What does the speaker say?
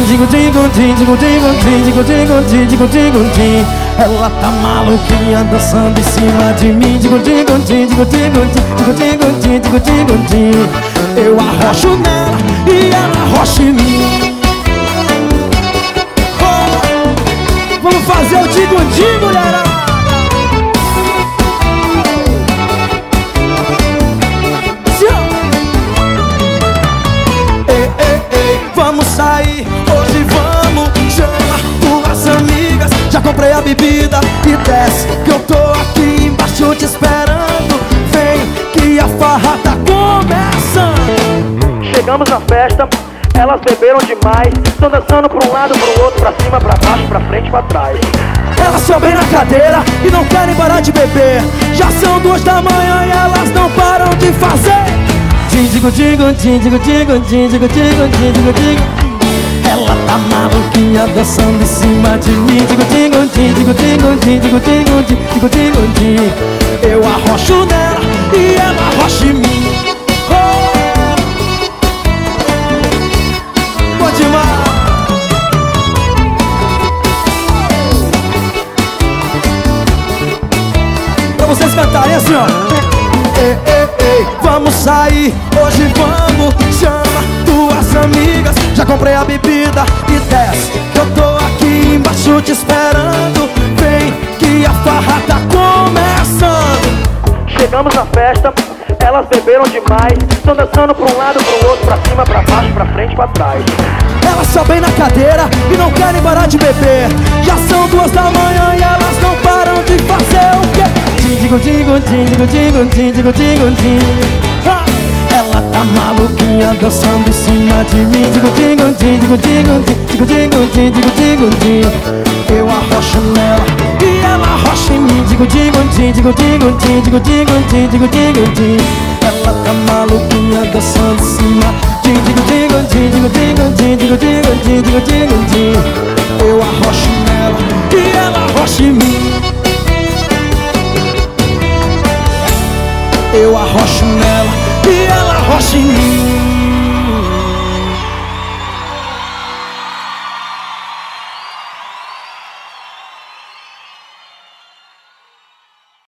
digo, digo, digo, digo, digo, digo, digo, digo, digo. Ela tá maluquinha dançando em cima de mim. Digo, digo, digo, digo, digo, digo, digo, digo, digo. Eu arrocho nela e ela arrocha em mim. Oh, vamos fazer o digo, digo, galera. Vamos sair, hoje vamos. Chama tuas amigas. Já comprei a bebida e desce, que eu tô aqui embaixo te esperando. Vem que a farra tá começando. Chegamos na festa, elas beberam demais. Tão dançando pra um lado, pro outro, pra cima, pra baixo, pra frente, pra trás. Elas sobem na cadeira e não querem parar de beber. Já são 2 da manhã e elas não param de fazer. Digo, digo, digo, digo, digo, digo, digo, digo. Ela tá maluquinha dançando em cima de mim. Digo, digo, digo, digo, digo, digo, digo, digo, digo. Eu arrocho nela e ela arrocha em mim. Bom demais. Pra vocês cantarem assim, ó. Ei, ei, ei, vamos sair, hoje vamos. Chama tuas amigas. Já comprei a bebida e desce, que eu tô aqui embaixo te esperando. Vem que a farra tá começando. Chegamos na festa, elas beberam demais. Tão dançando pra um lado, pro outro, pra cima, pra baixo, pra frente, pra trás. Elas sobem na cadeira e não querem parar de beber. Já são 2 da manhã e elas não param de fazer o quê? Digo, digo, digo, digo, digo, digo, digo. Ela tá maluquinha dançando em cima de mim. Digo, digo, digo, digo, digo, digo, digo, digo, digo. Eu arrocho nela e ela arrocha em mim. Digo, digo, digo, digo, digo, digo, digo, digo, digo. Ela tá maluquinha dançando em cima. Digo, digo, digo, digo, digo, digo, digo, digo, digo. Eu arrocho nela e ela arrocha em mim. Eu arrocho nela e ela arrocha em mim.